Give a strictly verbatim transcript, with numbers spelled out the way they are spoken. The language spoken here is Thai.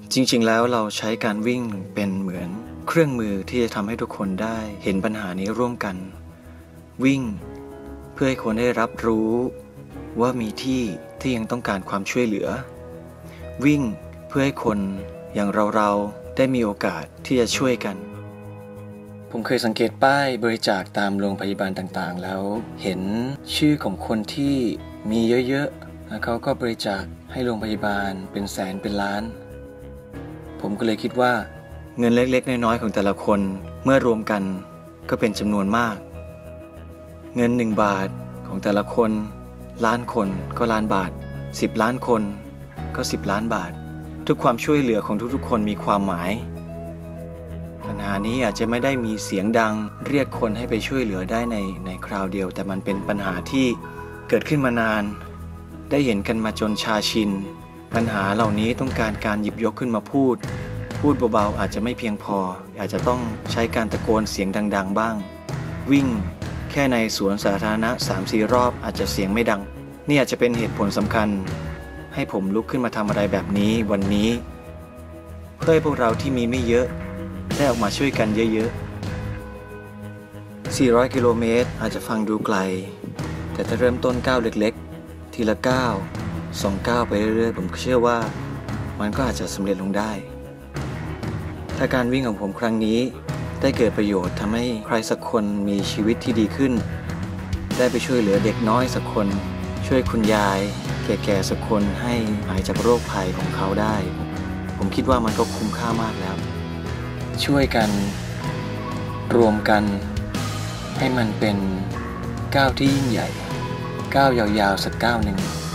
จริงๆแล้วเราใช้การวิ่งเป็นเหมือนเครื่องมือที่จะทำให้ทุกคนได้เห็นปัญหานี้ร่วมกันวิ่งเพื่อให้คนได้รับรู้ว่ามีที่ที่ยังต้องการความช่วยเหลือวิ่งเพื่อให้คนอย่างเราๆได้มีโอกาสที่จะช่วยกันผมเคยสังเกตป้ายบริจาคตามโรงพยาบาลต่างๆแล้วเห็นชื่อของคนที่มีเยอะๆแล้วเขาก็บริจาคให้โรงพยาบาลเป็นแสนเป็นล้านผมก็เลยคิดว่าเงินเล็กๆน้อยๆของแต่ละคนเมื่อรวมกันก็เป็นจำนวนมากเงินหนึ่งบาทของแต่ละคนล้านคนก็ล้านบาทสิบล้านคนก็สิบล้านบาททุกความช่วยเหลือของทุกๆคนมีความหมายปัญหานี้อาจจะไม่ได้มีเสียงดังเรียกคนให้ไปช่วยเหลือได้ในในคราวเดียวแต่มันเป็นปัญหาที่เกิดขึ้นมานานได้เห็นกันมาจนชาชินปัญหาเหล่านี้ต้องการการหยิบยกขึ้นมาพูดพูดเบาๆอาจจะไม่เพียงพออาจจะต้องใช้การตะโกนเสียงดังๆบ้างวิ่งแค่ในสวนสาธารณะ สามสี่ รอบอาจจะเสียงไม่ดังนี่อาจจะเป็นเหตุผลสำคัญให้ผมลุกขึ้นมาทำอะไรแบบนี้วันนี้เพื่อให้พวกเราที่มีไม่เยอะได้ออกมาช่วยกันเยอะๆสี่ร้อยกิโลเมตรอาจจะฟังดูไกลแต่ถ้าเริ่มต้นก้าวเล็กๆทีละก้าวสองก้าวไปเรื่อยๆผมเชื่อว่ามันก็อาจจะสำเร็จลงได้ถ้าการวิ่งของผมครั้งนี้ได้เกิดประโยชน์ทำให้ใครสักคนมีชีวิตที่ดีขึ้นได้ไปช่วยเหลือเด็กน้อยสักคนช่วยคุณยายแก่ๆสักคนให้หายจากโรคภัยของเขาได้ผมคิดว่ามันก็คุ้มค่ามากแล้วช่วยกันรวมกันให้มันเป็นก้าวที่ยิ่งใหญ่ก้าวยาวๆสักก้าวหนึ่ง